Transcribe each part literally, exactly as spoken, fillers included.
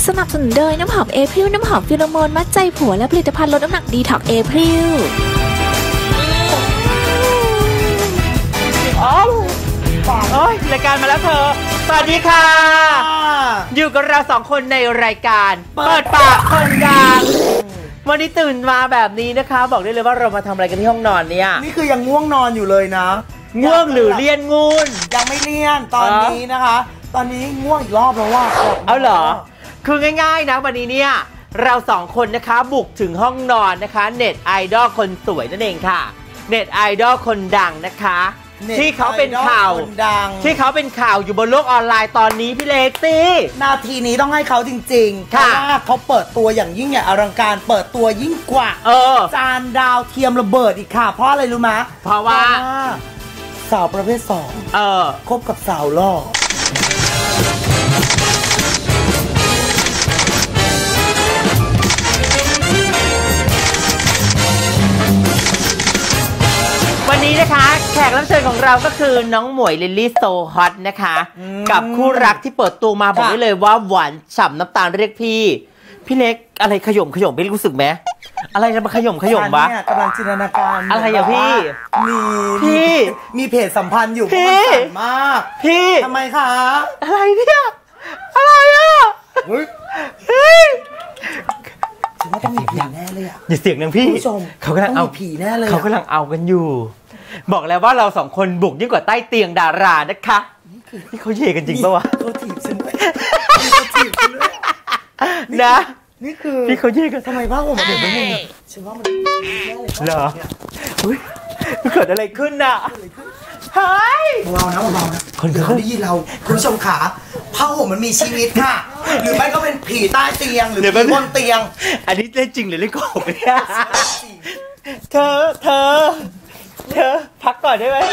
สนับสนุนโดยน้ำหอมเอพริลน้ำหอมฟิโรโมนมัดใจผัวและผลิตภัณฑ์ลดน้ำหนักดีท็อกเอพริลโอ้ยรายการมาแล้วเธอสวัสดีค่ะอยู่กับเราสองคนในรายการเปิดปากคนดังวันนี้ตื่นมาแบบนี้นะคะบอกได้เลยว่าเรามาทำอะไรกันที่ห้องนอนเนี่ยนี่คือยังง่วงนอนอยู่เลยนะง่วงหรือเลียนงูนยังไม่เลียนตอนนี้นะคะตอนนี้ง่วงอีกรอบแล้วว่าเอาเหรอคือง่ายๆนะวันนี้เนี่ยเราสองคนนะคะบุกถึงห้องนอนนะคะเน็ตไอดอลคนสวยนั่นเองค่ะเน็ตไอดอลคนดังนะคะที่เขาเป็นข่าวที่เขาเป็นข่าวอยู่บนโลกออนไลน์ตอนนี้พี่เล็กสินาทีนี้ต้องให้เขาจริงๆเพราะว่าเขาเปิดตัวอย่างยิ่งใหญ่อลังการเปิดตัวยิ่งกว่าเออจานดาวเทียมระเบิดอีกค่ะเพราะอะไรรู้ไหมเพราะว่าสาวประเภทสองเออคบกับสาวล่อวันนี้นะคะแขกรับเชิญของเราก็คือน้องหมวยลิลลี่โซฮอตนะคะกับคู่รักที่เปิดตัวมาบอกได้เลยว่าหวานฉ่ำน้ำตาลเรียกพี่พี่เล็กอะไรขย่มขย่มพี่รู้สึกไหมอะไรจะมาขย่มขย่มวะกำลังจินตนาการอะไรอย่าพี่มีพี่มีเพจสัมพันธ์อยู่พี่มากพี่ทำไมคะอะไรเนี่ยอะไรอ่ะเฮ้ยเฮ้ยฉันว่าต้องมีผีแน่เลยอ่ะอย่าเสียงดังพี่เขากำลังเอาผีแน่เลยเขากำลังเอากันอยู่บอกแล้วว่าเราสองคนบุกยิ่งกว่าใต้เตียงดารานะคะนี่เขาเย่กันจริงปะวะเขาถีบฉันด้วยเขาถีบฉันด้วยนะนี่คือพี่เขาเย่กันทำไมบ้างผมเดี๋ยวไม่รู้ฉันว่ามันเหรออุ้ยมันเกิดอะไรขึ้นน่ะเฮ้ยเบาๆนะเบาๆนะคนเขาได้ยินเราคุณผู้ชมขาผ้าห่มมันมีชีวิตค่ะหรือไม่ก็เป็นผีใต้เตียงหรือผีบนเตียงอันนี้เล่นจริงหรือเล่นโกหกเนี่ยเธอเธอเธอพักก่อนได้ไหม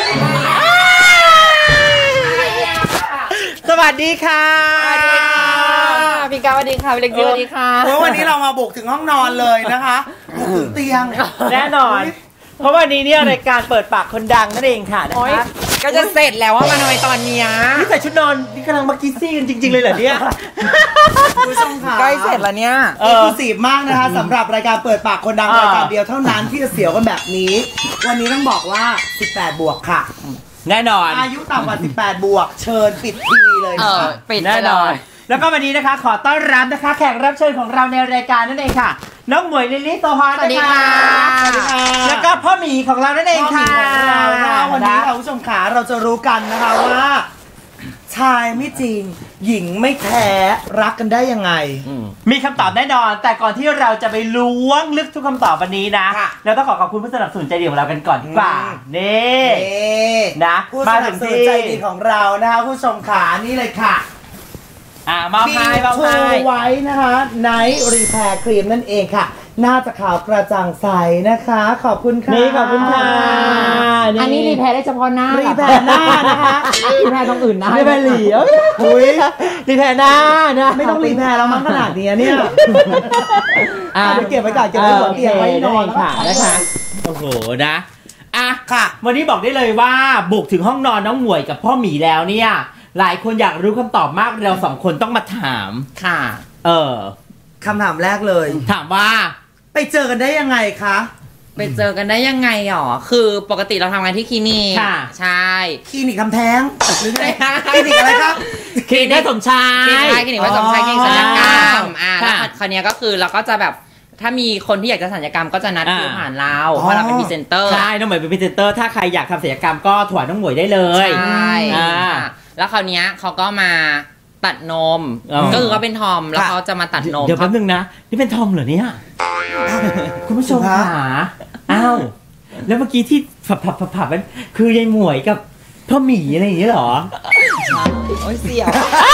สวัสดีค่ะสวัสดีค่ะพี่กาสวัสดีค่ะพี่เล็กสวัสดีค่ะวันนี้เรามาบุกถึงห้องนอนเลยนะคะบุกถึงเตียงแน่นอนเพราะวันนี้เนี่ยรายการเปิดปากคนดังนั่นเองค่ะนะคะก็จะเสร็จแล้วว่ามาทำไมตอนนี้นี่ใส่ชุดนอนนี่กำลังมากินซี่กันจริงๆเลยเหรอเนี่ยคุณผู้ชมค่ะใกล้เสร็จแล้วเนี่ยเอ็กซ์คลูซีฟมากนะคะสำหรับรายการเปิดปากคนดังรายการเดียวเท่านั้นที่จะเสียวกันแบบนี้วันนี้ต้องบอกว่าสิบแปดบวกค่ะแน่นอนอายุต่ำกว่าสิบแปดบวกเชิญปิดทีวีเลยเออปิดแน่นอนแล้วก็วันนี้นะคะขอต้อนรับนะคะแขกรับเชิญของเราในรายการนั่นเองค่ะน้องหมวยลิลลี่โซฮอตนะคะสวัสดีค่ะแล้วก็พ่อหมีของเรานั่นเองค่ะวันนี้ค่ะผู้ชมขาเราจะรู้กันนะคะว่าชายไม่จริงหญิงไม่แท้รักกันได้ยังไงมีคำตอบแน่นอนแต่ก่อนที่เราจะไปล้วงลึกทุกคำตอบวันนี้นะเราต้องขอขอบคุณผู้สนับสนุนใจดีของเรากันก่อนดีกว่านี่นะผู้สนับสนุนใจดีของเรานะคะผู้ชมขานี่เลยค่ะอ่ามาพายมาพายไว้นะคะไนท์รีแพร์ครีมนั่นเองค่ะหน้าจะขาวกระจ่างใสนะคะขอบคุณค่ะนี่ขอบคุณค่ะอันนี้รีแพร์ได้เฉพาะหน้ารีแพร์หน้านะคะรีแพร์ตรงอื่นนะรีแพร์หลีอุ้ยรีแพร์หน้านะไม่ต้องรีแพร์เรามั้งขนาดนี้เนี่ยอ่าเก็บไว้ก่อนเก็บไว้หัวเตียงไว้นอนค่ะนะคะโอ้โหนะอ่ะค่ะวันนี้บอกได้เลยว่าบุกถึงห้องนอนน้องหมวยกับพ่อหมีแล้วเนี่ยหลายคนอยากรู้คำตอบมากเราสองคนต้องมาถามค่ะเออคำถามแรกเลยถามว่าไปเจอกันได้ยังไงคะไปเจอกันได้ยังไงหรอคือปกติเราทำงานที่คลินิกใช่คลินิกคำแท้งหรือไงคลินิกอะไรครับคลินิกได้สมชายคลินิกว่าสมชายคลินิกศัลยกรรมอ่าแล้วคราวนี้ก็คือเราก็จะแบบถ้ามีคนที่อยากจะศัลยกรรมก็จะนัดคิวผ่านเราเพราะเราเป็นพรีเซนเตอร์ใช่น้องหมวยเป็นพรีเซนเตอร์ถ้าใครอยากทำศัลยกรรมก็ถวายน้องหมวยได้เลยใช่แล้วคราวนี้เขาก็มาตัดนมก็คือเขาเป็นทอมแล้วเขาจะมาตัดนมเดี๋ยวแป๊บนึงนะนี่เป็นทอมเหรอเนี่ยคุณผู้ชมค่ะอ้าวแล้วเมื่อกี้ที่ผับผับผับผับมันคือยายหมวยกับพ่อหมีอะไรอย่างนี้เหรอโอ้ยเสียว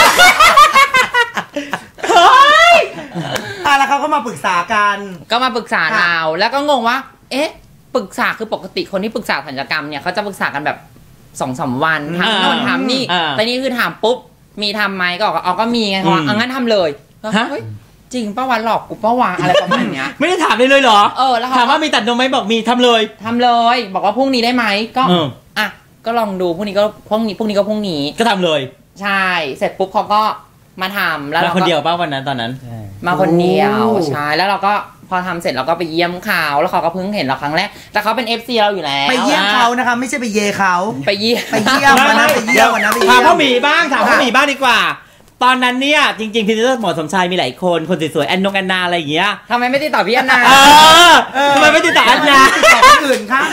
เฮ้ยอ่ะแล้วเขาก็มาปรึกษากันก็มาปรึกษาเราแล้วก็งงว่าเอ๊ะปรึกษาคือปกติคนที่ปรึกษาศัลยกรรมเนี่ยเขาจะปรึกษากันแบบสองสามวันถามโน่นถามนี่แต่นี่คือถามปุ๊บมีทำไหมก็บอกอ๋อก็มีไงว่างั้นทำเลยฮะจริงป้าวันหลอกกูป้าวาอะไรประมาณเนี้ยไม่ได้ถามเลยเลยเหรอเออแล้วถามว่ามีตัดนมไหมบอกมีทำเลยทำเลยบอกว่าพรุ่งนี้ได้ไหมก็อ่ะก็ลองดูพรุ่งนี้ก็พรุ่งนี้พรุ่งนี้ก็พรุ่งนี้ก็ทำเลยใช่เสร็จปุ๊บเขาก็มาทำแล้วมาเราคนก็เดียวป่ะวันนั้นตอนนั้นมาคนเดียวใช่แล้วเราก็พอทำเสร็จเราก็ไปเยี่ยมเขาแล้วเขาก็เพิ่งเห็นเราครั้งแรกแต่เขาเป็น เอฟ ซี เราอยู่แล้วไปเยี่ยมเขานะคะไม่ใช่ไปเยเขาไปเยี่ยมไปเยี่ยมวันนั้นไปเยี่ยมวันนั้นไปเยี่ถามยมพ่อหมีบ้างถามพ่อหมีบ้างดีกว่า ตอนนั้นเนี่ยจริงๆพิธีกรหมอสมชายมีหลายคนคนสวยๆแอนนงแอนนาอะไรอย่างเงี้ยทำไมไม่ติดต่อพี่แอนนาเออทำไมไม่ติดต่อแอนนาติดต่อคนอื่นค่ะ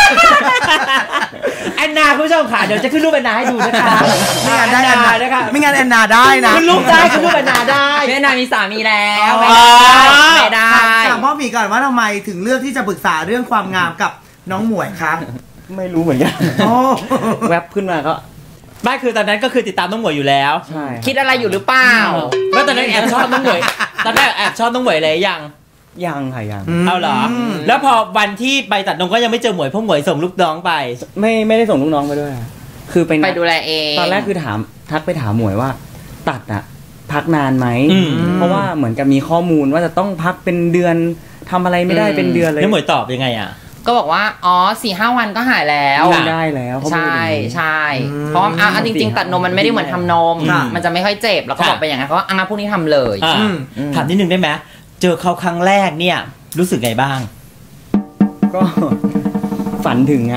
แอนนาคุณผู้ชมค่ะเดี๋ยวจะขึ้นรูปแอนนาให้ดูนะคะไม่งั้นได้แอนนานะคะไม่งั้นแอนนาได้นะขึ้นรูปได้ขึ้นรูปแอนนาได้พี่แอนนามีสามีแล้วอ๋อไม่ได้ถามพ่อหมีก่อนว่าทำไมถึงเลือกที่จะปรึกษาเรื่องความงามกับน้องหมวยคะไม่รู้เหมือนกันโอ้แวบขึ้นมาก็ไม่คือตอนนั้นก็คือติดตามน้องหมวยอยู่แล้วใช่คิดอะไรอยู่หรือเปล่าแล้วตอนนั้นแอบชอบน้องหมวยตอนแรกแอบชอบน้องหมวยเลยยังยังค่ะยังเอาเหรอแล้วพอวันที่ไปตัดนมก็ยังไม่เจอหมวยเพราะหมวยส่งลูกน้องไปไม่ไม่ได้ส่งลูกน้องไปด้วยอะคือไปนัดไปดูแลเองตอนแรกคือถามทักไปถามหมวยว่า ตัดอะพักนานไหมอืมเพราะว่าเหมือนกับมีข้อมูลว่าจะต้องพักเป็นเดือนทำอะไรไม่ได้เป็นเดือนเลยแล้วหมวยตอบยังไงอ่ะก็บอกว่าอ๋อสี่ห้าวันก็หายแล้วไม่ได้แล้วเขาพูดใช่อย่างนี้ใช่เพราะว่าอ่ะอ่ะจริง ๆ ตัดนมมันไม่ได้เหมือนทำนมค่ะมันจะไม่ค่อยเจ็บแล้วก็ค่ะบอกไปอย่างนั้นเขาว่าอ่ะพรุ่งนี้ทำเลยอ่าอืมถามนิดนึงได้ไหมเจอเขาครั้งแรกเนี่ยรู้สึกไงบ้างก็ ฝันถึงอะ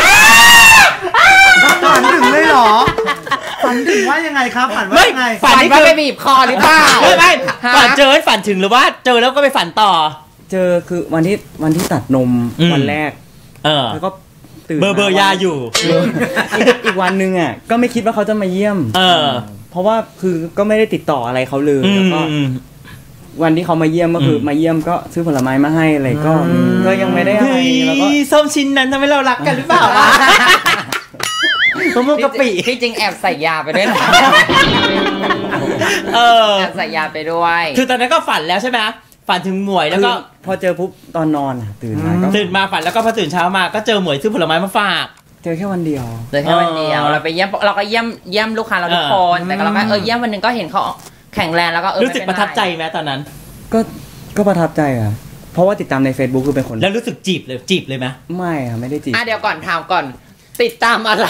ฝันถึงเลยเหรอฝันถึงว่ายังไงครับฝันว่ายังไงฝัฝันนนี่ว่าคือไปบีบคอหรือเปล่าไม่ไม่ฮะฝันเจอให้ฝันถึงหรือว่าเจอแล้วก็ไปฝันต่อเจอคือวันที่วันที่ตัดนมอืมวันแรกเออแล้วก็ตื่นเบอร์เบอร์ยาอยู่อีกอีกวันหนึงอ่ะก็ไม่คิดว่าเขาจะมาเยี่ยมเออเพราะว่าคือก็ไม่ได้ติดต่ออะไรเขาเลยอืแล้วก็มวันที่เขามาเยี่ยมก็คืออมมาเยี่ยมก็ซื้อผลไม้มาให้อะไรก็อืมก็ยังไม่ได้อะไรเฮ้ยแล้วก็ส้มชิ้นนั้นทำให้เรารักกันหรือเปล่าวะมะม่วงกะปิที่จริงแอบใส่ยาไปด้วยนะเออแอบใส่ยาไปด้วยคือตอนนั้นก็ฝันแล้วใช่ไหมฝันถึงหมวยแล้วก็คือพอเจอปุ๊บตอนนอนอะตื่นมาก็ตื่นมาฝันแล้วก็พอตื่นเช้ามาก็เจอหมวยซื้อผลไม้มาฝากเจอแค่วันเดียวเลยแค่วันเดียวเออเราไปเยี่ยมเราก็เยี่ยมเยี่ยมลูกค้าเราทุกคน แต่ก็เราก็เออเยี่ยมวันหนึงก็เห็นเขาแข็งแรงแล้วก็เออรู้สึกไม่ปเป็นระทับใจไหมตอนนั้นก็ก็ประทับใจอะเพราะว่าติดตามใน Facebook คือเป็นคนแล้วรู้สึกจีบเลยจีบเลยไหมไม่อะไม่ได้จีบอ่ะเดี๋ยวก่อนถามก่อน ติดตามอะไร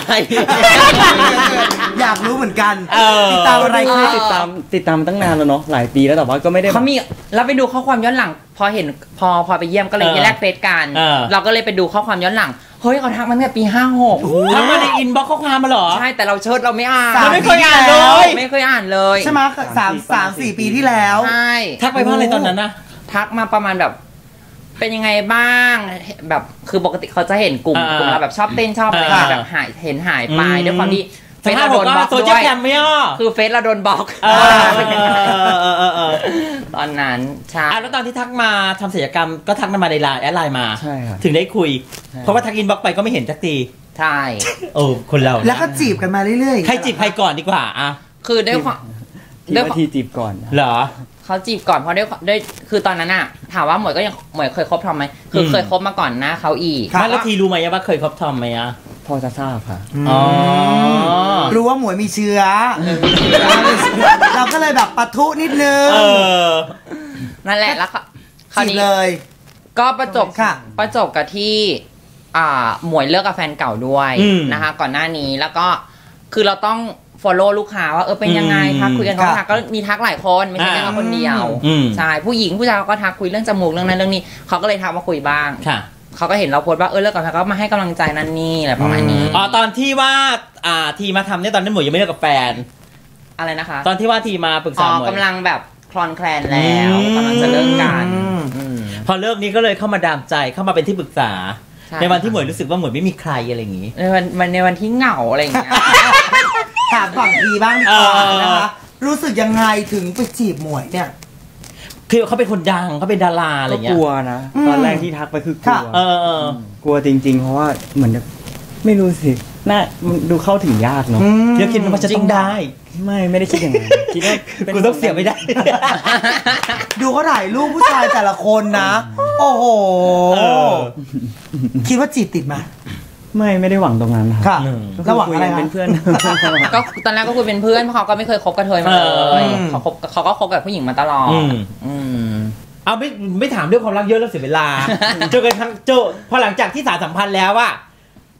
อยากรู้เหมือนกันเออติดตามอะไรคืคะอติดตามติดตามมาตั้งนานแล้วเนาะหลายปีแล้วแต่ว่าก็ไม่ได้แบบเขามีเราไปดูข้อความย้อนหลัง พอเห็นพอพอไปเยี่ยมก็เลยเออแลกเฟซกันเออเราก็เลยไปดูข้อความย้อนหลังเฮ้ยเขาทักมาตั้งแต่ปีห้าหกทำมาในอินบ็อกซ์ข้อความมาเหรอใช่แต่เราเชิดเราไม่อ่านสามเราไม่เคยอ่านเลยไม่เคยอ่านเลยใช่ไหมสามสามสี่ปีที่แล้วใช่ทักไปเพราะอะไรตอนนั้นนะทักมาประมาณแบบ เป็นยังไงบ้างแบบคือปกติเขาจะเห็นกลุ่มอ่ากลุ่มเราแบบชอบเต้นชอบอะไรอ่าแบบหายเห็นหายไปอืมด้วยความที่เฟสซภาพเราผโดมนบล็ก็อกโซด้เชียลวยแคมไม่อ้อคือเฟซเราโดนบล็อกเออเออเออเออตอนนั้นใช่อ่ะแล้วตอนที่ทักมาทำศัลยกรรมก็ทักมาในไลน์แอดไลน์มาใช่ครับถึงได้คุยใช่เพราะว่าทักอินบ็อกซ์ไปก็ไม่เห็นสักทีใช่โอ้คนเรานะแล้วก็จีบกันมาเรื่อยๆใครจีบใครก่อนดีกว่าอ่ะคือด้วยความคิดด้วยว่าทีจีบก่อนเหรอเขาจีบก่อนเพราะด้วยด้วยคือตอนนั้นอะถามว่าหมวยก็ยังหมวยเคยคบทอมไหมคือมเคยคบมาก่อนหน้าเขาอีกไม่แล้วทีรู้ไหมว่าเคยคบทอมไหมอ่ะพอจะทราบค่ะอ๋อรู้ว่าหมวยมีเชื้อ เราก็เลยแบบปะทุนิดนึงเออนั่นแหละแล้วเขาคราวจีบนี้เลยก็ประจบค่ะประจบกับที่อ่าหมวยเลิกกับแฟนเก่าด้วยอืมนะคะ ก่อนหน้านี้แล้วก็คือเราต้อง follow ลูกค้าว่าเออเป็นยังไงอืมทักคุยกันเขาทักก็มีทักหลายคนไม่ใช่แค่อ่าเราคนเดียวอืมใช่ผู้หญิงผู้ชายเขาก็ทักคุยเรื่องจมูกเรื่องนั้นเรื่องนี้เขาก็เลยทักมาคุยบ้างค่ะเขาก็เห็นเราโพสต์ว่าเออเลิกกับแฟนก็มาให้กำลังใจนั่นนี่อะไรประมาณนี้อ๋อตอนที่ว่าอ่าทีมาทำเนี่ยตอนนั้นหมวยยังไม่เลิกกับแฟนอะไรนะคะตอนที่ว่าทีมาปรึกอ๋ษาอหมวยกำลังแบบคลอนแคลนแล้วอืมกำลังจะเลิกกันอืมอืมพอเลิกนี้ก็เลยเข้ามาดามใจเข้ามาเป็นที่ปรึกษาใช่ในวันที่หมวยรู้สึกว่าหมวยไม่มีใครอะไรอย่างงี้ในวันวันในวันที่เหงาอะไรอย่างเงี้ยถามฝั่งทีบ้างดีกว่าเออนะคะรู้สึกยังไงถึงไปจีบหมวยเนี่ยคือเขาเป็นคนดังเขาเป็นดาราอะไรก็อย่างเงี้กยลัวนะอืมตอนแรกที่ทักไปคือกลัวเออเออกลัวจริง ๆ เพราะว่าเหมือนจะไม่รู้สิน่ามันดูเข้าถึงยากเนาะเดี๋ยวคิดว่าจะต้องได้ไม่ไม่ได้คิดอย่างนั้นคิดว่าเป็นกูต้องเสียไม่ได้ดูเขาถ่ายรูปผู้ชายแต่ละคนนะ โอ้โหเออคิดว่าจีบติดไหมไม่ไม่ได้หวังตรงนั้นครับค่ะอืมก็ระหว่างคุยอะไรกันคะเป็นเพื่อนก็ตอนแรกก็คุยเป็นเพื่อนเพราะเขาก็ไม่เคยคบกับเธอมาเลเออยเขาคบเขาก็คบกับผู้หญิงมาตลอดอืมอืมเอาไม่ไม่ถามเรื่องความรักเยอะแล้วเสียเวลา เจอกันครั้งเจอพอหลังจากที่สารสัมพันธ์แล้วอะ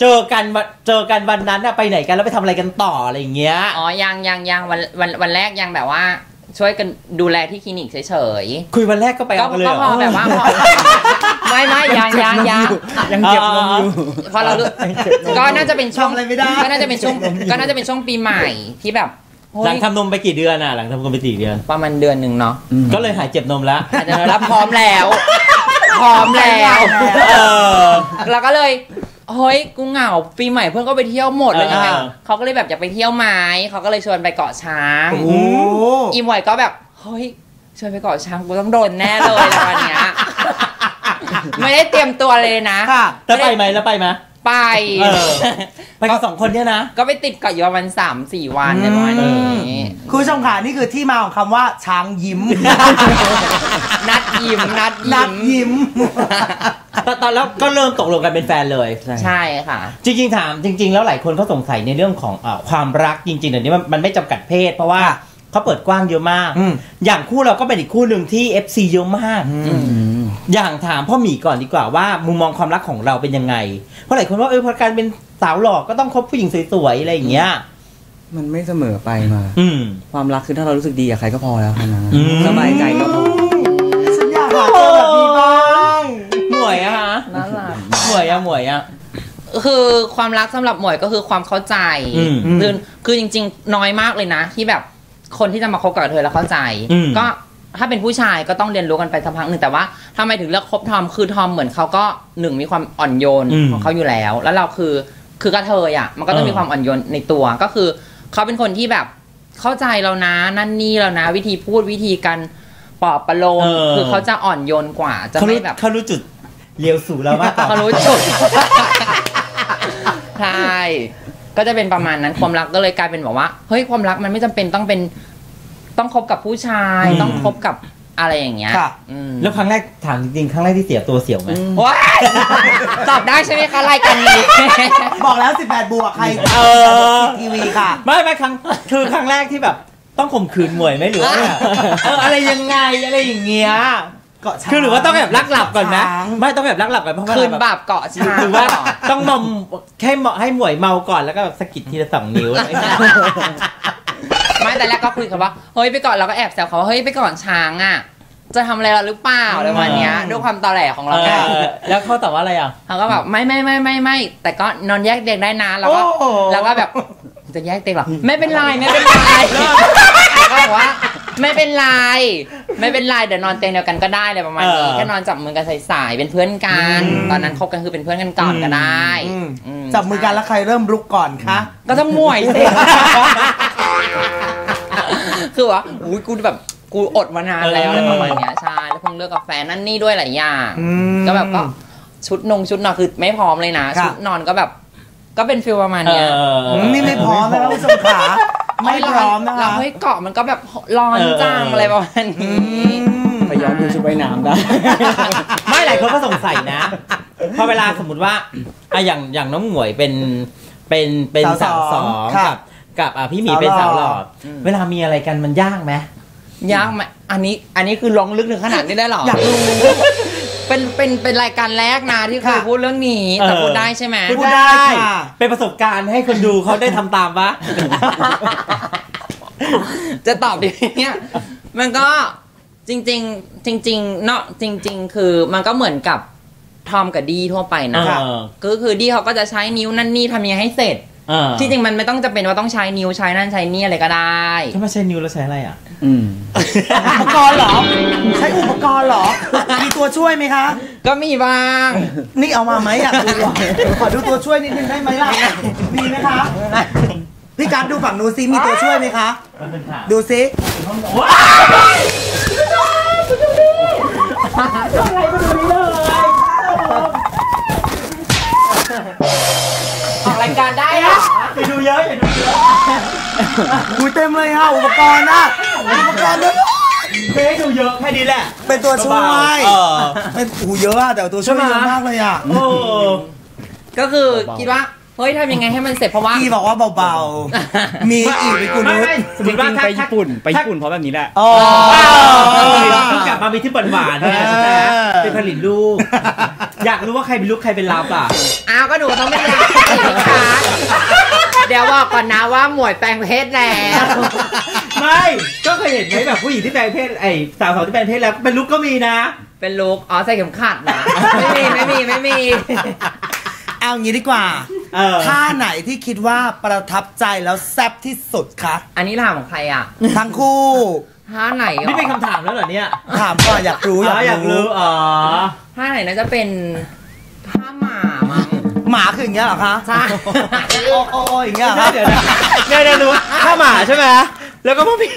เจอกันเจอกันวันนั้นอะไปไหนกันแล้วไปทำอะไรกันต่ออะไรอย่างเงี้ยอ๋อยังยังยังวันวันวันแรกยังแบบว่าช่วยกันดูแลที่คลินิกเฉยๆคุยวันแรกก็ไปเอาเลยก็พอแบบว่าไม่ไม่ยังยังยังยังเก็บนมอยู่พอเราก็น่าจะเป็นช่วงก็น่าจะเป็นช่วงก็น่าจะเป็นช่วงปีใหม่ที่แบบหลังทำนมไปกี่เดือนอะหลังทำนมไปกี่เดือนประมาณเดือนหนึ่งเนาะก็เลยหายเจ็บนมแล้วหายเจ็บนมแล้วพร้อมแล้วพร้อมแล้วแล้วก็เลยเฮ้ยกูเหงาปีใหม่เพื่อนก็ไปเที่ยวหมดเลยยังไงเขาก็เลยแบบอยากไปเที่ยวไม้เขาก็เลยชวนไปเกาะช้างอีมวยก็แบบเฮ้ยชวนไปเกาะช้างกูต้องโดนแน่เลยอะไรวันเนี้ยไม่ได้เตรียมตัวเลยนะแล้วไปไหมแล้วไปไหมไปไปกันสองคนเนี่ยนะก็ไปติดเกาะอยู่ประมาณสามสี่วันในประมาณนี้คุณผู้ชมค่ะนี่คือที่มาของคำว่าช้างยิ้มนัดยิ้มนัดนัดยิ้มตอนแล้วก็เริ่มตกลงกันเป็นแฟนเลยใช่ค่ะจริงๆถามจริงๆแล้วหลายคนเขาสงสัยในเรื่องของความรักจริงๆเดี๋ยวนี้มันไม่จำกัดเพศเพราะว่าเขาเปิดกว้างเยอะมากอย่างคู่เราก็เป็นอีกคู่หนึ่งที่ เอฟ ซี เยอะมากอย่างถามพ่อหมีก่อนดีกว่าว่ามุมมองความรักของเราเป็นยังไงเพราะหลายคนว่าเออพอการเป็นสาวหล่อก็ต้องคบผู้หญิงสวยๆอะไรอย่างเงี้ยมันไม่เสมอไปมาความรักคือถ้าเรารู้สึกดีกับใครก็พอแล้วนะสบายใจก็พอฉันอยากหาเจอแบบนี้บ้างหมวยอะฮะน่ารักหมวยอะหมวยอะคือความรักสำหรับหมวยก็คือความเข้าใจคือคือจริงๆน้อยมากเลยนะที่แบบคนที่จะมาคบกับเธอแล้วเข้าใจก็ถ้าเป็นผู้ชายก็ต้องเรียนรู้กันไปสักพักหนึ่งแต่ว่าทำไมถึงเลือกคบทอมคือทอมเหมือนเขาก็หนึ่งมีความอ่อนโยนของเขาอยู่แล้วแล้วเราคือคือกระเทยอ่ะมันก็ต้องมีความอ่อนโยนในตัวก็คือเขาเป็นคนที่แบบเข้าใจเรานะนั่นนี่เรานะวิธีพูดวิธีการปลอบประโลมคือเขาจะอ่อนโยนกว่าจะไม่แบบเขารู้จุดเลี้ยวสู่เรามากกว่าเขารู้จุดใช่ก็จะเป็นประมาณนั้นความรักก็เลยกลายเป็นแบบว่าเฮ้ยความรักมันไม่จำเป็นต้องเป็นต้องคบกับผู้ชายต้องคบกับอะไรอย่างเงี้ยแล้วครั้งแรกถามจริงๆครั้งแรกที่เสียตัวเสียวไหมว้าตอบได้ใช่ไหมคะรายการนี้บอกแล้วสิบแปดบวกใครเออทีวีค่ะไม่ไม่ครั้งคือครั้งแรกที่แบบต้องข่มขืนหมวยไหมหรือว่าเอออะไรยังไงอะไรอย่างเงี้ยคือหรือว่าต้องแบบลักหลับก่อนนะไม่ต้องแบบลักหลับก่อนเพราะว่าคืนบาปเกาะช้างหรือว่าต้องมอมแค่ให้หมวยเมาก่อนแล้วก็แบบสะกิดทีละสองนิ้วไม่แต่แรกก็คุยกันว่าเฮ้ยไปก่อนเราก็แอบแซวเขาว่าเฮ้ยไปก่อนช้างอ่ะจะทำอะไรเราหรือเปล่าอะไรประมาณนี้ด้วยความตอแหลของเราแล้วเขาตอบว่าอะไรอ่ะเขาก็แบบไม่ไม่ไม่ไม่ไม่แต่ก็นอนแยกเตียงได้นะแล้วก็แล้วก็แบบจะแยกเตียงหรอไม่เป็นไรไม่เป็นไรก็บอกว่าไม่เป็นไรไม่เป็นไรเดี๋ยวนอนเตียงเดียวกันก็ได้เลยประมาณนี้แค่นอนจับมือกันสายๆเป็นเพื่อนกันตอนนั้นคบกันคือเป็นเพื่อนกันก่อนก็ได้จับมือกันแล้วใครเริ่มรุกก่อนคะก็ต้องมวยสิคือว่าอุ้ยกูแบบกูอดมานานแล้วอะไรประมาณนี้ใช่แล้วเพิ่งเลิกกับแฟนนั่นนี่ด้วยหลายอย่างก็แบบก็ชุดนงชุดนอนคือไม่พร้อมเลยนะชุดนอนก็แบบก็เป็นฟิลประมาณนี้นี่ไม่พร้อมนะผู้ชมขาไม่พร้อมนะคะเฮ้ยเกาะมันก็แบบร้อนจังอะไรประมาณนี้ไปย้อนดูชุดว่ายน้ำได้ไม่หลายคนก็สงสัยนะพอเวลาสมมติว่าอะอย่างอย่างน้องหมวยเป็นเป็นเป็นสาวสองกับกับพี่หมีเป็นสาวหล่อเวลามีอะไรกันมันยากไหมยากไหมอันนี้อันนี้คือลงลึกถึงขนาดนี้ได้หรออยากรู้เป็นเป็นเป็นรายการแรกนะที่เคยพูดเรื่องนี้แต่พูดได้ใช่ไหมพูดได้เป็นประสบการณ์ให้คนดูเขาได้ทำตามปะจะตอบดีเนี่ยมันก็จริงๆจริงๆเนาะจริงๆคือมันก็เหมือนกับทอมกับดีทั่วไปนะก็คือดีเขาก็จะใช้นิ้วนั่นนี่ทำยังไงให้เสร็จที่จริงมันไม่ต้องจะเป็นว่าต้องใช้นิ้วใช้นั่นใช้นี่อะไรก็ได้ถ้าไม่ใช้นิ้วแล้วใช้อะไรอ่ะอุปกรณ์เหรอใช้อุปกรณ์เหรอมีตัวช่วยไหมคะก็มีบ้างนี่เอามาไหมอยากดูขอดูตัวช่วยนิดนึงได้ไหมล่ะมีไหมคะพี่การดูฝั่งนู้นซิมีตัวช่วยไหมคะดูซิอะไรมาดูนี้เลยออกรายการได้อะไปดูเยอะอย่าดูเยอะคุยเต็มเลยฮะอุปกรณ์นะอุปกรณ์ด้วยเฮ้ยดูเยอะแค่นี้แหละเป็นตัวช่วยเป็นหูเยอะอะแต่ตัวช่วยเยอะมากเลยอะก็คือคิดว่าเฮ้ยทำยังไงให้มันเสร็จเพราะว่าพี่บอกว่าเบาๆมีอีกไปคุณนุชสมมติว่าไปญี่ปุ่นไปญี่ปุ่นเพราะแบบนี้แหละอ๋อเพิ่งกลับมามีที่หวานๆเนี่ยไปผลิตลูกอยากรู้ว่าใครเป็นลูกใครเป็นลับอ่ะอ้าวก็หนูต้องเป็นรับค่ะเดี๋ยวบอกก่อนนะว่าหมวยแปลงเพศแล้วไม่ก็เคยเห็นไหมแบบผู้หญิงที่แปลงเพศไอ้สาวสาวที่แปลงเพศแล้วเป็นลูกก็มีนะเป็นลูกอ๋อใส่เข็มขัดนะไม่มีไม่มีไม่มีเอางี้ดีกว่าเออท่าไหนที่คิดว่าประทับใจแล้วแซ่บที่สุดคะอันนี้ถามของใครอ่ะทั้งคู่ท่าไหนหรอนี่เป็นคำถามแล้วเหรอเนี่ยถามก่อนอยากรู้อ๋ออยากรู้อ๋อท่าไหนน่าจะเป็นท่าหมามั้งหมาคืออย่างเงี้ยเหรอคะใช่โอ้โอ้โอ้อย่างเงี้ยเหรอคะเดี๋ยวนะเดี๋ยวนะรู้ถ้าหมาใช่ไหมแล้วก็พ่อผี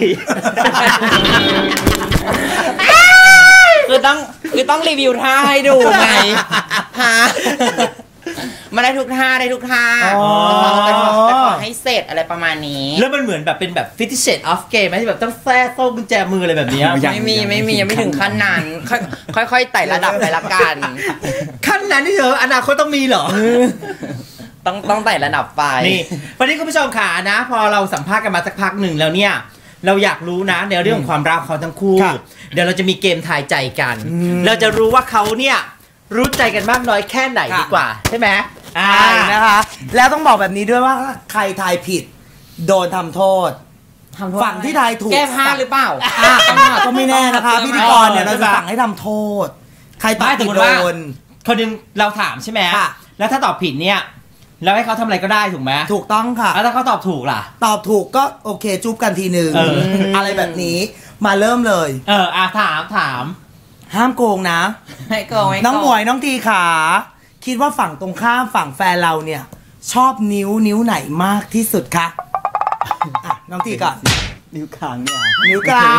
คือต้องคือต้องรีวิวท่าให้ดูไงฮะมาได้ทุกท่าได้ทุกท่าแต่ขอแต่ขอให้เสร็จอะไรประมาณนี้แล้วมันเหมือนแบบเป็นแบบฟิติเชตออฟเกมไหมที่แบบต้องแทรกโซ่กุญแจมืออะไรแบบนี้ไม่มีไม่มียังไม่ถึงขั้นนั้นค่อยค่อยๆไต่ระดับไปละกันขั้นนั้นนี่เถอะอนาคตต้องมีเหรอต้องต้องไต่ระดับไปนี่วันนี้คุณผู้ชมขานะ พอเราสัมภาษณ์กันมาสักพักหนึ่งแล้วเนี่ยเราอยากรู้นะในเรื่องของความรักเขาทั้งคู่เดี๋ยวเราจะมีเกมทายใจกันเราจะรู้ว่าเขาเนี่ยรู้ใจกันมากน้อยแค่ไหนดีกว่าใช่ไหมใช่นะคะ แล้วต้องบอกแบบนี้ด้วยว่าใครทายผิดโดนทำโทษ ฝั่งที่ทายถูกแก้ผ้าหรือเปล่าอ่ะก็ไม่แน่นะคะพิธีกรเนี่ยเราจะสั่งให้ทำโทษ ใครตอบผิดโดนคนหนึงเราถามใช่ไหมแล้วถ้าตอบผิดเนี่ยเราให้เขาทำอะไรก็ได้ถูกไหมถูกต้องค่ะแล้วถ้าเขาตอบถูกล่ะตอบถูกก็โอเคจุ๊บกันทีหนึ่งเอออะไรแบบนี้มาเริ่มเลยเอออ่ะถามถามห้ามโกงนะไม่โกงไม่โกงน้องหมวยน้องทีขาคิดว่าฝั่งตรงข้ามฝั่งแฟนเราเนี่ย ชอบนิ้วนิ้วไหนมากที่สุดคะอ่ะน้องทีก่อนนิ้วกลางเนี่ยนิ้วกลาง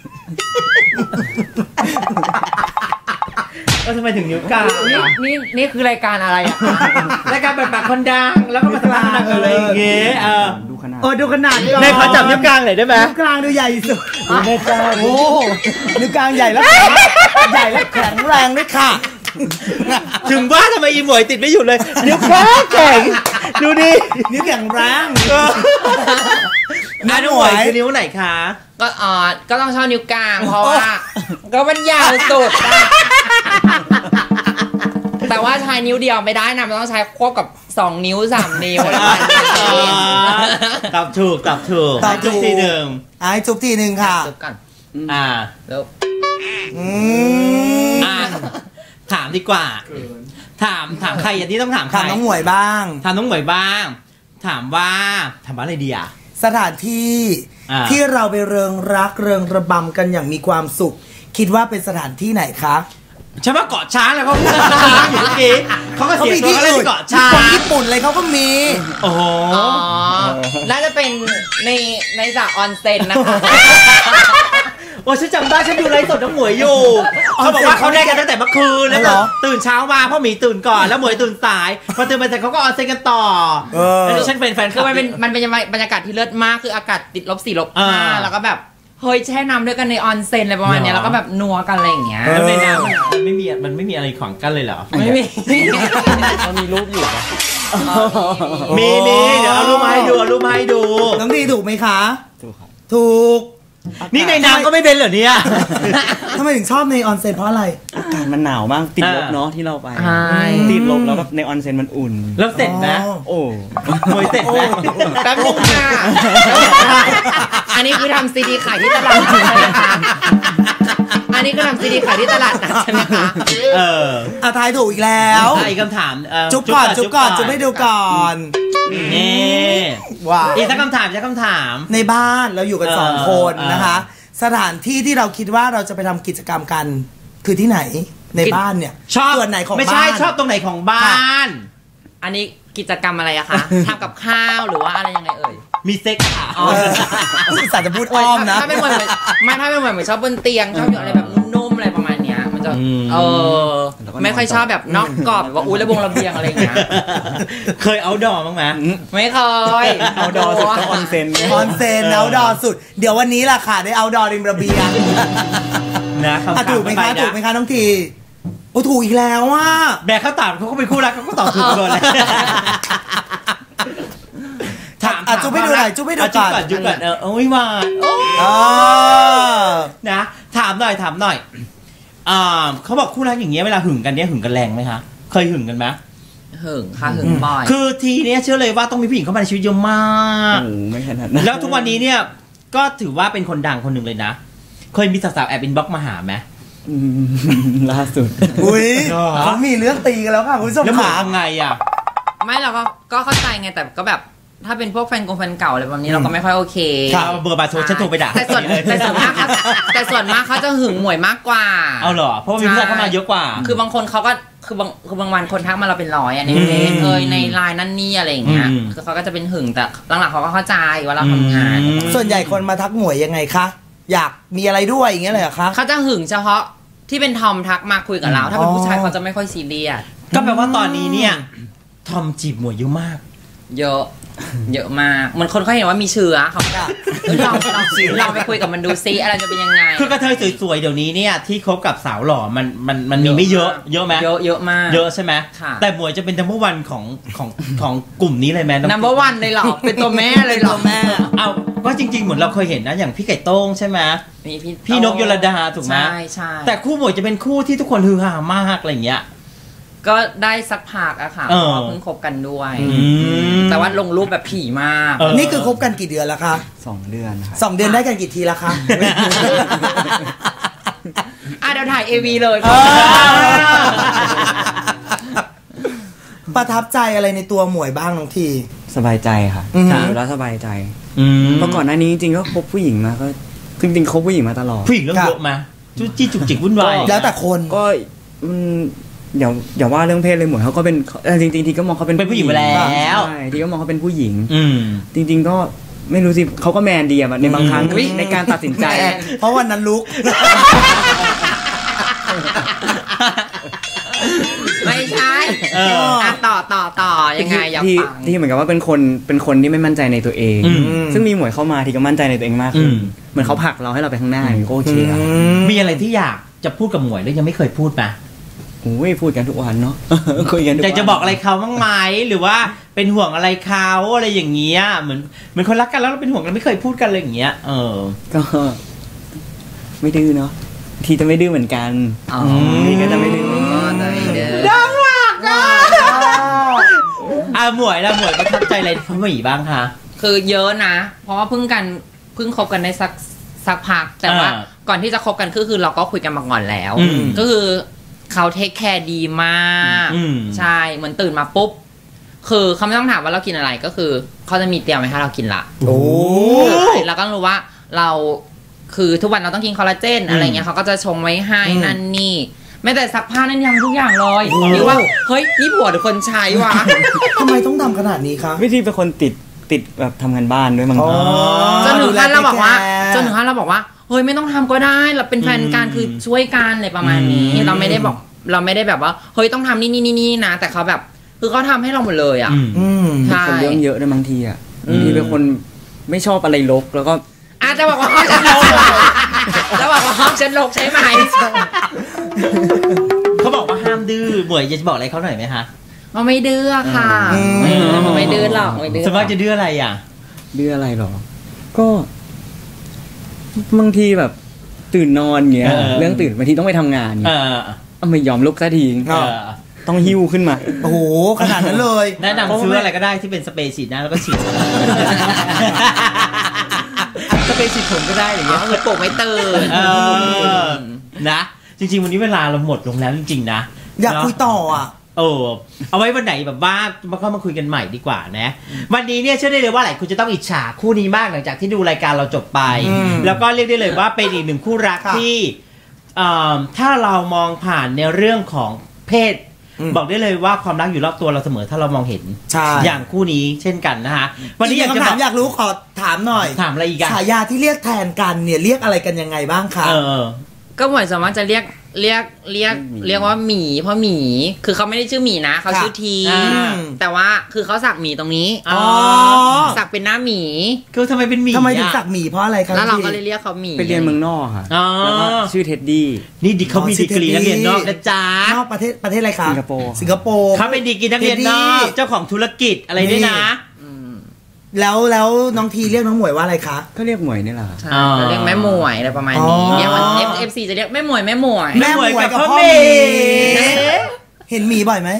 ก็ทำไมถึงนิ้วกลางนี่นี่นี่คือรายการอะไรอ่ะรายการแบบปากคนดังแล้วก็มาสมัครคนดังอะไรอย่างเงี้ยเออดูขนาดเออดูขนาดในขอจับนิ้วกลางหน่อยได้ไหมนิ้วกลางดูใหญ่สุดนิ้วกลางโอ้นิ้วกลางใหญ่แล้วใหญ่และแข็งแรงด้วยค่ะถึงว่าทำไมอีหมวยติดไม่หยุดเลยนิ้วแข็งแข็งดูดินิ้วแข็งแรงน้าหมวยคือนิ้วไหนคะก็อ่าก็ต้องชอบนิ้วกลางเพราะว่าก็มันยาวสุดอะแต่ว่าใช้นิ้วเดียวไม่ได้นะมันต้องใช้ควบกับสองนิ้วสามนิ้วอะไรประมาณนี้ตอบถูกตอบถูกตอบถูกทีหนึ่งไอ้จุ๊บทีหนึ่งค่ะจุ๊บก่อนอ่าแล้วอืมอ่าถามดีกว่า ถามถามใครอย่างที่ต้องถามใครถามน้องหมวยบ้างถามน้องหมวยบ้าง ถามว่าถามว่าอะไรดีอ่ะสถานที่อ่าที่เราไปเริงรักเริงระบำกันอย่างมีความสุข คิดว่าเป็นสถานที่ไหนคะใช่ว่าเกาะช้างแล้วเขาพูดช้างอยู่เมื่อกี้เขาก็เขาเสียมีตัวที่เขาเลยอื่นเกาะช้างคนญี่ปุ่นเลยเขาก็มีโอ้โหอ๋อน่าจะเป็นในในสระออนเซ็นนะคะโอ้ฉันจำได้ฉันดูไลฟ์สดน้องหมวยอยู่เขาบอกว่าเขาได้กันตั้งแต่เมื่อคืนแล้วก็ตื่นเช้ามาพ่อหมีตื่นก่อนแล้วหมวยตื่นสายพอตื่นมาเสร็จเขาก็ออนเซ็นกันต่อเออแล้วฉันเป็นแฟนคือมันเป็นมันเป็นบรรยากาศที่เลิศมากคืออากาศติดลบสี่ลบห้าอ่าแล้วก็แบบเฮ้ยแช่น้ำด้วยกันในออนเซ็นอะไรประมาณเนี้ยเหรอแล้วก็แบบนัวกันอะไรอย่างเงี้ยแล้วในน้ำมันไม่มีมันไม่มีอะไรขวางกันเลยเหรอไม่มีมันมีรูปอยู่ปะมีมีเดี๋ยวเอารูปมาให้ดูเอารูปมาให้ดูน้องทีถูกไหมคะถูกครับถูกนี่ในน้ำก็ไม่เป็นเหรอเนี่ยทำไมถึงชอบในออนเซ็นเพราะอะไรอากาศมันหนาวมากติดลบเนาะที่เราไปใช่ติดลบแล้วแบบในออนเซ็นมันอุ่นแล้วเสร็จนะอ๋อโอ้หมวยเสร็จนะแป๊บนึงค่ะ อันนี้คือทำซีดีขายที่ตลาดนัดใช่ไหมคะอันนี้คือทำซีดีขายที่ตลาดนัดใช่ไหมคะเอออ่ะทายถูกอีกแล้วอ่ะอีกคำถามเอ่อจุ๊บก่อนจุ๊บก่อนจุ๊บให้ดูก่อนนี่ว้าวอีกสักคำถามอีกสักคำถามในบ้านเราอยู่กันเออสองคนเออนะคะ สถานที่ที่เราคิดว่าเราจะไปทำกิจกรรมกัน คือที่ไหนในบ้านเนี่ยชอบส่วนไหนของบ้านไม่ใช่ชอบตรงไหนของบ้านอันนี้กิจกรรมอะไรอะคะทำกับข้าวหรือว่าอะไรยังไงเอ่ยมีเซ็กค่ะอ๋อเอออุตส่าห์จะพูดอ้อมนะถ้าเป็นเหมือนไม่ถ้าเป็นเหมือนเหมือนชอบบนเตียงชอบอยู่อะไรแบบนุ่มๆอะไรประมาณเนี้ยมันจะเออไม่ค่อยชอบแบบนอกกรอบแบบว่าอุ้ยระบงระเบียงอะไรอย่างเงี้ยเคยเอาดอบ้างไหมไม่เคยเอาดอสุดก็ออนเซ็นไงออนเซนเอาดอสุด เดี๋ยววันนี้ล่ะค่ะได้เอาดอริมระเบียงนะคำอ่ะถามถูกไหมปคะนะถูกไหมคะน้องทีโอ้ถูกอีกแล้วว่าแบกเขาตอบเขาก็เป็นคู่รักเขาก็ตอบถูกกันเลยถามอ่ะจุ๊บให้ดูหน่อยจุ๊บให้ดูะจุ๊บก่ก่ออน นจุ๊บก่อนเออโอ้ยหวานโอ้อ่านะถามหน่อยถามหน่อยอ่าเขาบอกคู่รักอย่างเงี้ยเวลาหึงกันเนี่ยหึงกันแรงไหมคะเคยหึงกันไหมหึงค่ะหึงบ่อยคือทีเนี้ยเชื่อเลยว่าต้องมีผู้หญิงเข้ามาในชีวิตเยอะมากโอ้ไม่ขนาดนั้นแล้วทุกวันนี้เนี่ยก็ถือว่าเป็นคนดังคนหนึ่งเลยนะเคยมีสาวๆแอบอินบ็อกซ์มาหาไหมล่าสุดอุ้ยเขามีเรื่องตีกันแล้วค่ะคุณผู้ชมขาไงอ่ะไม่เราก็ก็เข้าใจไงแต่ก็แบบถ้าเป็นพวกแฟนกงแฟนเก่าอะไรแบบนี้เราก็ไม่ค่อยโอเคครับเบอร์บาโทรฉันโทรไปด่าแต่ส่วนแต่ส่วนมากแต่ส่วนมากเขาจะหึงหมวยมากกว่าเอาเหรอเพราะมีเพื่อนเข้ามาเยอะกว่าคือบางคนเขาก็คือบางคือบางวันคนทักมาเราเป็นร้อยอ่ะในเฟซเอยในไลน์นั่นนี่อะไรอย่างเงี้ยคือเขาก็จะเป็นหึงแต่หลังๆเขาก็เข้าใจว่าเราทำงานส่วนใหญ่คนมาทักหมวยยังไงคะอยากมีอะไรด้วยอย่างเงี้ยเลยเหรอคะเขาจะหึงเฉพาะที่เป็นทอมทักมาคุยกับเราถ้าเป็นผู้ชายเขาจะไม่ค่อยซีเรียสก็แปลว่าตอนนี้เนี่ยทอมจีบหมวยเยอะมากเยอะเยอะมากเหมือนคนเขาเห็นว่ามีเชื้อเขาก็ลองลองลองไปคุยกับมันดูซิอะไรจะเป็นยังไงคือกระเทยสวยๆเดี๋ยวนี้เนี่ยที่คบกับสาวหล่อมันมันมันมีไม่เยอะเยอะไหมเยอะเยอะมากเยอะใช่ไหมแต่หมวยจะเป็นนัมเบอร์วันของของของกลุ่มนี้เลยไหมนัมเบอร์วันเลยหรอเป็นตัวแม่เลยหรอแม่เอาก็จริงๆเหมือนเราเคยเห็นนะอย่างพี่ไก่โต้งใช่ไหมพี่พี่นกยลดาถูกไหมใช่ใช่แต่คู่หมวยจะเป็นคู่ที่ทุกคนฮือฮามากอะไรอย่างเงี้ยก็ได้สักพักอะค่ะเพราะว่าเพิ่งคบกันด้วยแต่ว่าลงรูปแบบผีมากนี่คือคบกันกี่เดือนแล้วคะสองเดือนสองเดือนได้กันกี่ทีแล้วคะอ่ะเดี๋ยวถ่าย เอ วี เลยประทับใจอะไรในตัวหมวยบ้างน้องทีสบายใจค่ะแล้วสบายใจเพราะก่อนหน้านี้จริงๆก็คบผู้หญิงมาก็จริงๆคบผู้หญิงมาตลอดผู้หญิงเรื่องเยอะมาจุ๊จี้จุกจิกวุ่นวายแล้วแต่คนก็เดี๋ยวอย่าว่าเรื่องเพศเลยหมวยเขาก็เป็นจริงๆทีก็มองเขาเป็นผู้หญิงไปแล้วใช่ทีก็มองเขาเป็นผู้หญิงจริงๆก็ไม่รู้สิเขาก็แมนดีอะในบางครั้งในการตัดสินใจเพราะวันนั้นลุกไม่ใช่ต่อต่อต่อยังไงอย่าฟังที่เหมือนกับว่าเป็นคนเป็นคนที่ไม่มั่นใจในตัวเองซึ่งมีหมวยเข้ามาทีก็มั่นใจในตัวเองมากขึ้นเหมือนเขาผลักเราให้เราไปข้างหน้าก็โอเคมีอะไรที่อยากจะพูดกับหมวยแล้วยังไม่เคยพูดไหมโอ้ยพูดกันทุกวันเนาะคุยกันทุกวันอยากจะบอกอะไรเขาบ้างไหมหรือว่าเป็นห่วงอะไรเขาอะไรอย่างเงี้ยเหมือนเหมือนคนรักกันแล้วเราเป็นห่วงกันไม่เคยพูดกันเลยอย่างเงี้ยเออก็ไม่ดื้อเนาะทีจะไม่ดื้อเหมือนกันทีก็จะไม่ดื้อดังมากอ่ะอ่ะหมวยแล้วหมวยประทับใจอะไรพ่อหมีบ้างคะคือเยอะนะเพราะว่าเพิ่งกันเพิ่งคบกันในสักสักพักแต่ว่าก่อนที่จะคบกันก็คือเราก็คุยกันมาก่อนแล้วก็คือเขาเทคแคร์ดีมากใช่เหมือนตื่นมาปุ๊บคือเขาไม่ต้องถามว่าเรากินอะไรก็คือเขาจะมีเตรียมไว้ให้เรากินละโอ้แล้วก็รู้ว่าเราคือทุกวันเราต้องกินคอลลาเจนอะไรเงี้ยเขาก็จะชงไว้ให้นั่นนี่ไม่แต่ซักผ้านั่นยังทุกอย่างเลยหรือว่าเฮ้ยนี่ผัวหรือคนใช้วะทำไมต้องทำขนาดนี้ครับวิธีเป็นคนติดติดแบบทำงานบ้านด้วยมั้งจนถึงขั้นเราบอกว่าจนถึงขั้นเราบอกว่าเฮ้ยไม่ต้องทำก็ได้เราเป็นแฟนกันคือช่วยกันอะไรประมาณนี้เราไม่ได้บอกเราไม่ได้แบบว่าเฮ้ยต้องทำนี่นี่นี่นี่นะแต่เขาแบบคือเขาทำให้เราหมดเลยอ่ะใช่คนเรื่องเยอะนะบางทีอ่ะบางทีเป็นคนไม่ชอบอะไรรกแล้วก็อาจจะบอกว่าห้องฉันรกจะบอกว่าห้องฉันรกใช่ไหมเขาบอกว่าห้ามดื้อหมวยจะบอกอะไรเขาหน่อยไหมคะเขาไม่ดื้อค่ะไม่ดื้อหรอกไม่ดื้อสมมติจะดื้ออะไรอ่ะดื้ออะไรหรอก็บางทีแบบตื่นนอนเงี้ยเรื่องตื่นบางทีต้องไปทำงานเงี้ยไม่ยอมลุกสักทีต้องหิ้วขึ้นมาโอ้โหขนาดนั้นเลยแนะนำซื้ออะไรก็ได้ที่เป็นสเปรย์ฉีดหน้าแล้วก็ฉีดสเปรย์ฉีดผมก็ได้อย่างเงี้ยเงินปลุกไม่ตื่นนะจริงๆวันนี้เวลาเราหมดลงแล้วจริงๆนะอยากคุยต่ออ่ะโอ้เอาไว้วันไหนแบบว่ามาเข้ามาคุยกันใหม่ดีกว่านะวันนี้เนี่ยเชื่อได้เลยว่าหลายคนจะต้องอิจฉาคู่นี้มากหลังจากที่ดูรายการเราจบไปแล้วก็เรียกได้เลยว่าเป็นอีกหนึ่งคู่รักที่ถ้าเรามองผ่านในเรื่องของเพศบอกได้เลยว่าความรักอยู่รอบตัวเราเสมอถ้าเรามองเห็นอย่างคู่นี้เช่นกันนะฮะวันนี้อยากจะถามอยากรู้ขอถามหน่อยถามอะไรอีกฉายาที่เรียกแทนกันเนี่ยเรียกอะไรกันยังไงบ้างคะก็เหมือนสมมติจะเรียกเรียกเรียกเรียกว่าหมีเพราะหมีคือเขาไม่ได้ชื่อหมีนะเขาชื่อทีแต่ว่าคือเขาสักหมีตรงนี้สักเป็นหน้าหมีคือทำไมเป็นหมีทำไมถึงสักหมีเพราะอะไรครับแล้วเราก็เลยเรียกเขาหมีไปเรียนเมืองนอกค่ะแล้วก็ชื่อเท็ดดี้นี่ดิเขามีดีกรีนักเรียนนอกนะจ๊ะนอกประเทศประเทศอะไรคะสิงคโปร์สิงคโปร์เขาเป็นดีกรีนักเรียนนอกเจ้าของธุรกิจอะไรด้วยนะแล้วแล้วน้องทีเรียกน้องหมวยว่าอะไรคะก็เรียกหมวยนี่แหละใช่เรียกแม่หมวยอะไรประมาณนี้เรียกว่า เอฟ ซี จะเรียกแม่หมวยแม่หมวยแม่หมวยกับพ่อหมีเห็นหมีบ่อยไหม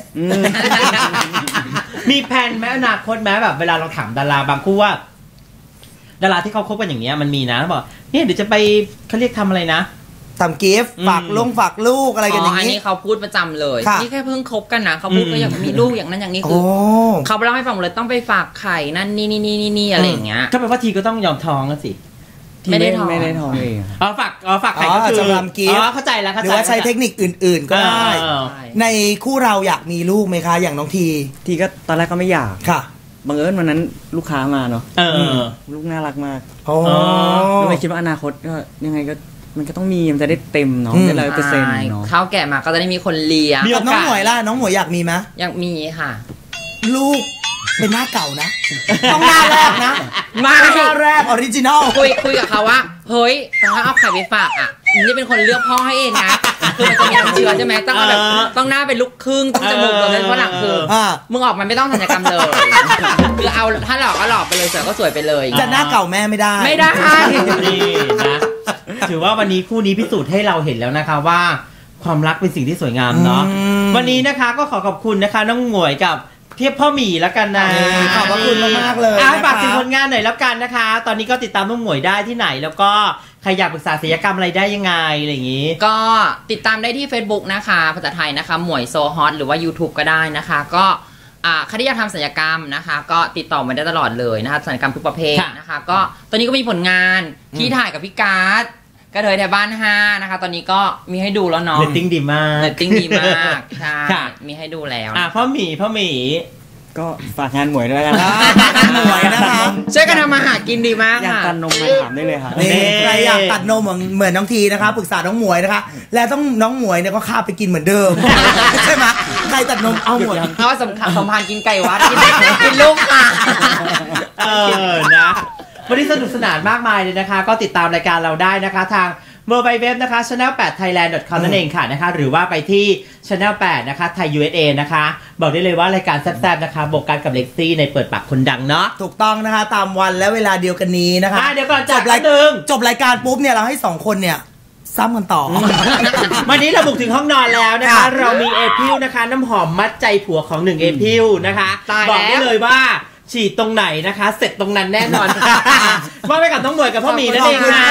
มีแผนไหมอนาคตไหมแบบเวลาเราถามดาราบางคู่ว่าดาราที่เขาคบกันอย่างเงี้ยมันมีนะบอกเนี่ยเดี๋ยวจะไปเขาเรียกทำอะไรนะทำกิฟต์ฝากลงฝากลูกอะไรกันอย่างนี้อันนี้เขาพูดประจำเลยนี่แค่เพิ่งคบกันนะเขาพูดก็อยากมีลูกอย่างนั้นอย่างนี้คือเขาเล่าให้ฟังเลยต้องไปฝากไข่นั่นนี่นี่นี่นี่อะไรอย่างเงี้ยก็แปลว่าทีก็ต้องยอมท้องกันสิไม่ได้ท้องไม่ได้ท้องเองอ๋อฝากอ๋อฝากไข่ก็คือทำกิฟต์อ๋อเข้าใจแล้วเข้าใจหรือว่าใช้เทคนิคอื่นๆก็ได้ในคู่เราอยากมีลูกไหมคะอย่างน้องทีทีก็ตอนแรกก็ไม่อยากค่ะบังเอิญวันนั้นลูกค้ามาเนาะลูกน่ารักมากโอ้ไม่คิดว่าอนาคตก็ยังไงก็มันก็ต้องมีมันจะได้เต็มเนาะได้ร้อยเปอร์เซ็นต์เนาะเขาแก่มาก็จะได้มีคนเลี้ยงกับน้องหมวยล่ะน้องหมวยอยากมีไหมอยากมีค่ะลูกเป็นหน้าเก่านะต้องหน้าแรกนะมาหน้าแรกออริจินอลคุยคุยกับเขาว่าเฮ้ยถ้าเอาไข่ไปฝากอ่ะนี่เป็นคนเลือกพ่อให้เองนะคือมันจะมีน้ำเชื้อใช่ไหมต้องแบบต้องหน้าเป็นลูกครึ่งต้องจมูกตัวนั้นเพราะหลังคือมึงออกมาไม่ต้องศัลยกรรมเลยคือเอาถ้าหลอกก็หลอกไปเลยสวยก็สวยไปเลยจะหน้าเก่าแม่ไม่ได้ไม่ได้นี่นะถือว่าวันนี้คู่นี้พิสูจน์ให้เราเห็นแล้วนะคะว่าความรักเป็นสิ่งที่สวยงามเนาะวันนี้นะคะก็ขอขอบคุณนะคะน้องหมวยกับเทียบพ่อหมีแล้วกันนะขอบคุณมากๆเลยฝากถึงผลงานหน่อยแล้วกันนะคะตอนนี้ก็ติดตามน้องหมวยได้ที่ไหนแล้วก็ใครอยากปรึกษาศัลยกรรมอะไรได้ยังไงอะไรอย่างนี้ก็ติดตามได้ที่ Facebook นะคะภาษาไทยนะคะหมวยโซฮอตหรือว่า YouTube ก็ได้นะคะก็ใครที่อยากทำศัลยกรรมนะคะก็ติดต่อมาได้ตลอดเลยนะคะศัลยกรรมทุกประเภทนะคะก็ตอนนี้ก็มีผลงานที่ถ่ายกับพี่การ์ดกระเทยแถวบ้านห้านะคะตอนนี้ก็มีให้ดูแล้วเนาะเรตติ้งดีมากเรตติ้งดีมากใช่มีให้ดูแล้วอ่ะพ่อหมีพ่อหมีก็ฝากงานหมวยด้วยกันหมวยนะคะช่วยกันทำมาหากินดีมากอยากตัดนมมาถามได้เลยค่ะใครอยากตัดนมเหมือนน้องทีนะคะปรึกษาน้องหมวยนะคะแล้วต้องน้องหมวยเนี่ยก็ข้าไปกินเหมือนเดิมใช่ไหมใครตัดนมเอาหมดเอาสำคัญสมพันธ์กินไก่วัดกินลูกค่ะเออนะวันนี้สนุกสนานมากมายเลยนะคะก็ติดตามรายการเราได้นะคะทางเมอร์ไบเว็บนะคะ ชาแนล แปด ไทยแลนด์ ดอท คอม นั่นเองค่ะนะคะหรือว่าไปที่ ชาแนล แปด นะคะ Thai ยู เอส เอ นะคะบอกได้เลยว่ารายการแซ่บๆนะคะโบกัสกับเล็กซี่ในเปิดปากคนดังเนาะถูกต้องนะคะตามวันและเวลาเดียวกันนี้นะคะเดี๋ยวก่อนจบรายการจบรายการปุ๊บเนี่ยเราให้สองคนเนี่ยซ้ำกันต่อวันนี้เราบุกถึงห้องนอนแล้วนะคะเรามีเอพิลนะคะน้ำหอมมัดใจผัวของหนึ่งเอพิลนะคะบอกได้เลยว่าฉีดตรงไหนนะคะเสร็จตรงนั้นแน่นอนมอบไปกับน้องหมวยกับพ่อหมีนั่นเองค่ะ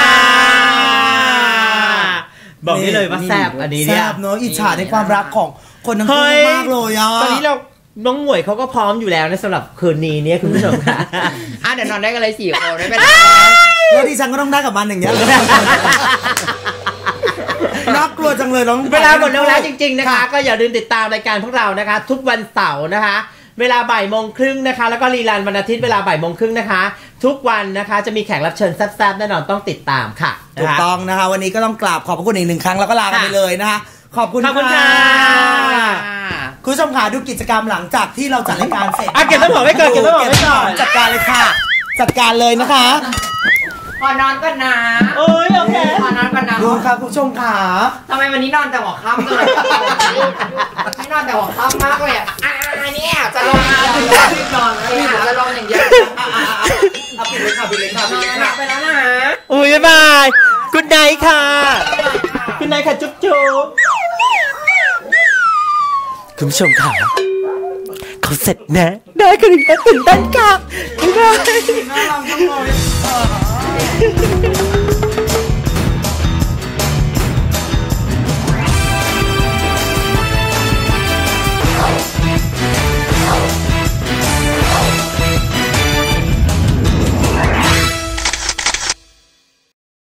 บอกได้เลยว่าแซ่บอันนี้เนี่ยแซ่บเนอะอิจฉาในความรักของคนทั้งคู่มากเลยอ่ะตอนนี้เราน้องหมวยเขาก็พร้อมอยู่แล้วนะสำหรับคืนนี้เนี่ยคุณผู้ชมค่ะอ่ะเดี๋ยวนอนได้กันเลยสี่คนได้ไหมแล้วดิฉันก็ต้องได้กับมันอย่างเงี้ยน่ากลัวจังเลยน้องเวลาหมดแล้วจริงๆนะคะก็อย่าลืมติดตามรายการพวกเรานะคะทุกวันเสาร์นะคะเวลาบ่ายโมงครึ่งนะคะแล้วก็รีลันวันอาทิตย์เวลาบ่ายโมงครึ่งนะคะทุกวันนะคะจะมีแขกรับเชิญแซ่บๆแน่นอนต้องติดตามค่ะถูกต้องนะคะวันนี้ก็ต้องกราบขอบพระคุณอีกหนึ่งครั้งแล้วก็ลากันไปเลยนะคะขอบคุณขอบคุณค่ะคุณผู้ชมค่ะดูกิจกรรมหลังจากที่เราจัดรายการเสร็จอ่ะเก็บต้นหอมไว้ก่อนเก็บต้นหอมไว้ก่อนจัดการเลยค่ะจัดการเลยนะคะขอนอนก่อนนะโอ้ยโอเคขอนอนก่อนนะดูค่ะผู้ชมค่ะทำไมวันนี้นอนแต่หัวค่ำเลยไม่นอนแต่หัวค่ำมากเลยอ่ะเนี่ยจะลงมารีบนอนเลยจะลงอย่างเดียวเอาปิดเลยค่ะปิดเลยค่ะปิดเลยค่ะไปแล้วนะอุ้ยบ๊ายบายกุ๊ดไนท์ค่ะกุ๊ดไนท์ค่ะจุ๊บจุ๊บคุณผู้ชมค่ะเขาเสร็จนะได้กันอีกแล้วตื่นเต้นค่ะบ๊ายบาย